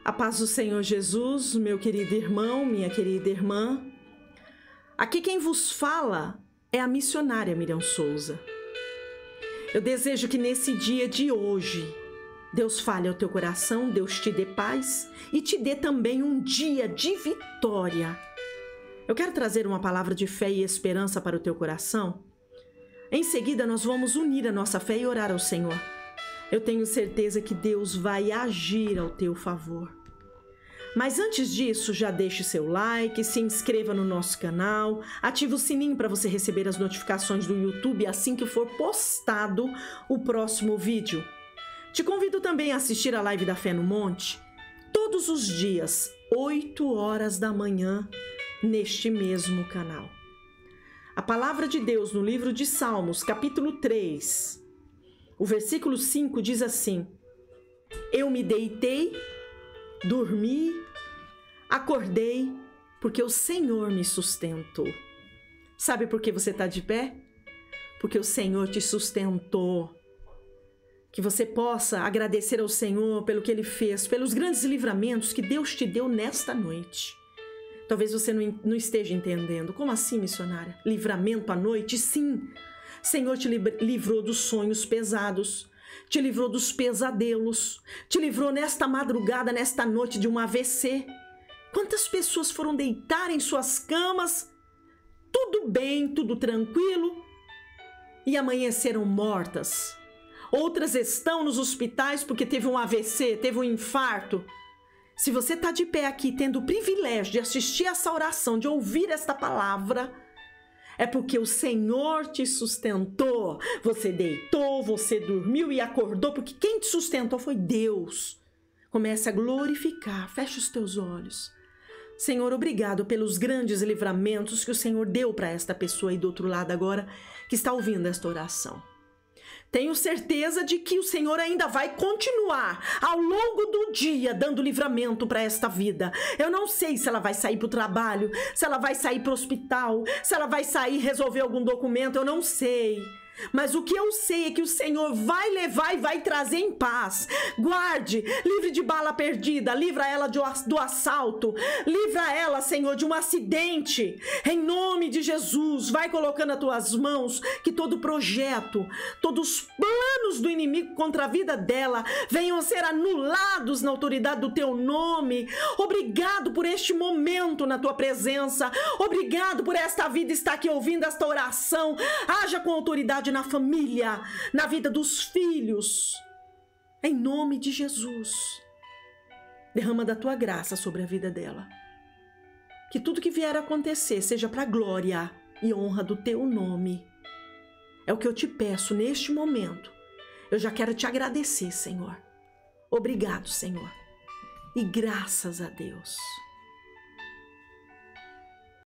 A paz do Senhor Jesus, meu querido irmão, minha querida irmã. Aqui quem vos fala é a missionária Miriam Souza. Eu desejo que nesse dia de hoje, Deus fale ao teu coração, Deus te dê paz e te dê também um dia de vitória. Eu quero trazer uma palavra de fé e esperança para o teu coração. Em seguida, nós vamos unir a nossa fé e orar ao Senhor. Eu tenho certeza que Deus vai agir ao teu favor. Mas antes disso, já deixe seu like, se inscreva no nosso canal, ative o sininho para você receber as notificações do YouTube assim que for postado o próximo vídeo. Te convido também a assistir a live da Fé no Monte, todos os dias, 8 horas da manhã, neste mesmo canal. A palavra de Deus no livro de Salmos, capítulo 3, o versículo 5 diz assim: Eu me deitei, dormi, acordei, porque o Senhor me sustentou. Sabe por que você está de pé? Porque o Senhor te sustentou. Que você possa agradecer ao Senhor pelo que Ele fez, pelos grandes livramentos que Deus te deu nesta noite. Talvez você não esteja entendendo. Como assim, missionária? Livramento à noite? Sim. Senhor te livrou dos sonhos pesados, te livrou dos pesadelos, te livrou nesta madrugada, nesta noite de um AVC. Quantas pessoas foram deitar em suas camas, tudo bem, tudo tranquilo, e amanheceram mortas. Outras estão nos hospitais porque teve um AVC, teve um infarto. Se você está de pé aqui, tendo o privilégio de assistir essa oração, de ouvir esta palavra, é porque o Senhor te sustentou. Você deitou, você dormiu e acordou, porque quem te sustentou foi Deus. Comece a glorificar, feche os teus olhos. Senhor, obrigado pelos grandes livramentos que o Senhor deu para esta pessoa aí do outro lado agora, que está ouvindo esta oração. Tenho certeza de que o Senhor ainda vai continuar ao longo do dia dando livramento para esta vida. Eu não sei se ela vai sair para o trabalho, se ela vai sair para o hospital, se ela vai sair resolver algum documento, eu não sei. Mas o que eu sei é que o Senhor vai levar e vai trazer em paz. Guarde, livre de bala perdida, livra ela do assalto, livra ela, Senhor, de um acidente. Em nome de Jesus, vai colocando as tuas mãos que todo projeto, todos os planos do inimigo contra a vida dela venham a ser anulados na autoridade do teu nome. Obrigado por este momento na tua presença. Obrigado por esta vida estar aqui ouvindo esta oração. Haja com autoridade na família, na vida dos filhos, em nome de Jesus. Derrama da tua graça sobre a vida dela, que tudo que vier a acontecer seja para a glória e honra do teu nome. É o que eu te peço neste momento. Eu já quero te agradecer, Senhor. Obrigado, Senhor, e graças a Deus.